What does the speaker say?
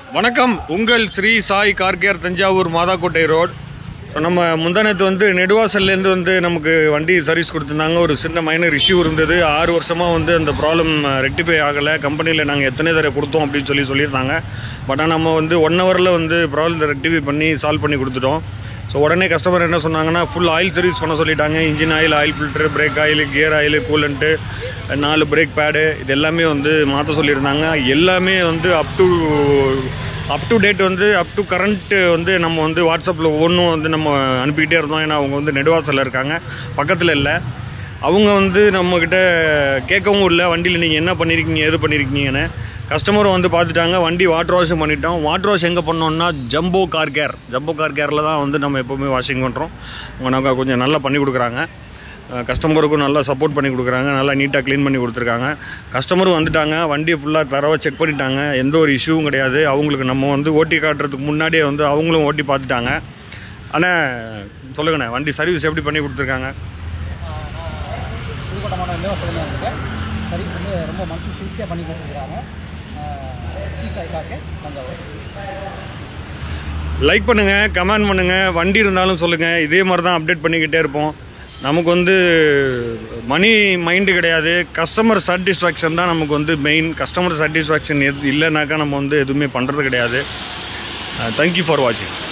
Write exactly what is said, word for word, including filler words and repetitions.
வணக்கம் உங்கள் Sri Sai car care Thanjavur Mathakottai road. So நம்ம முந்தானத்து வந்து நெடுவாசல்லேருந்து வந்து நமக்கு வண்டி சர்வீஸ் கொடுத்துருந்தாங்க. ஒரு சின்ன மைனர் இஷ்யூ இருந்தது. ஆறு வருஷமாக வந்து அந்த ப்ராப்ளம் ரெக்டிஃபை ஆகலை. கம்பெனியில் நாங்கள் எத்தனை தடவை கொடுத்தோம் அப்படின்னு சொல்லி சொல்லியிருந்தாங்க. பட் ஆனால் நம்ம வந்து ஒன் ஹவரில் வந்து ப்ராப்ளத்தை ரெக்டிஃபை பண்ணி சால்வ் பண்ணி கொடுத்துட்டோம். ஸோ உடனே கஸ்டமர் என்ன சொன்னாங்கன்னா, ஃபுல் ஆயில் சர்வீஸ் பண்ண சொல்லிட்டாங்க. Engine oil, oil filter, brake oil, gear oil, coolant, நாலு பிரேக் பேடு, இது எல்லாமே வந்து மாற்ற சொல்லியிருந்தாங்க. எல்லாமே வந்து up to up to date வந்து அப் டு கரண்ட்டு வந்து நம்ம வந்து வாட்ஸ்அப்பில் ஒவ்வொன்றும் வந்து நம்ம அனுப்பிக்கிட்டே இருந்தோம். ஏன்னா அவங்க வந்து நெடுவாசலில் இருக்காங்க, பக்கத்தில் இல்லை. அவங்க வந்து நம்மக்கிட்ட கேட்கவும் இல்லை, வண்டியில் நீங்கள் என்ன பண்ணியிருக்கீங்க, எது பண்ணியிருக்கீங்கன்னு. கஸ்டமரும் வந்து பார்த்துட்டாங்க. வண்டி வாட்டர் வாஷும் பண்ணிட்டோம். வாட்டர் வாஷ் எங்கே பண்ணோன்னா Jumbo car care Jumbo car கேரில் தான் வந்து நம்ம எப்போவுமே வாஷிங் பண்ணுறோம். அவங்க நமக்கு கொஞ்சம் நல்லா பண்ணி கொடுக்குறாங்க. கஸ்டமருக்கும் நல்லா சப்போர்ட் பண்ணி கொடுக்குறாங்க. நல்லா நீட்டாக க்ளீன் பண்ணி கொடுத்துருக்காங்க. கஸ்டமரும் வந்துட்டாங்க. வண்டியை ஃபுல்லாக தரவாக செக் பண்ணிட்டாங்க. எந்த ஒரு இஷ்யூவும் கிடையாது. அவங்களுக்கு நம்ம வந்து ஓட்டி காட்டுறதுக்கு முன்னாடியே வந்து அவங்களும் ஓட்டி பார்த்துட்டாங்க. ஆனால் சொல்லுங்கண்ணே, வண்டி சர்வீஸ் எப்படி பண்ணி கொடுத்துருக்காங்க? சர்வீஸ் வந்து ரொம்ப மனசு திருப்தியாக பண்ணி கொடுத்துருக்காங்க. SriSaicarcare தஞ்சாவூர். லைக் பண்ணுங்கள், கமெண்ட் பண்ணுங்கள், வண்டி இருந்தாலும் சொல்லுங்கள். இதே மாதிரி தான் அப்டேட் பண்ணிக்கிட்டே இருப்போம். நமக்கு வந்து மணி மைண்டு கிடையாது, கஸ்டமர் சாட்டிஸ்ஃபேக்ஷன் தான் நமக்கு வந்து மெயின். கஸ்டமர் சாட்டிஸ்ஃபேக்ஷன் எது இல்லைனாக்கா நம்ம வந்து எதுவுமே பண்ணுறது கிடையாது. தேங்க்யூ ஃபார் வாட்சிங்.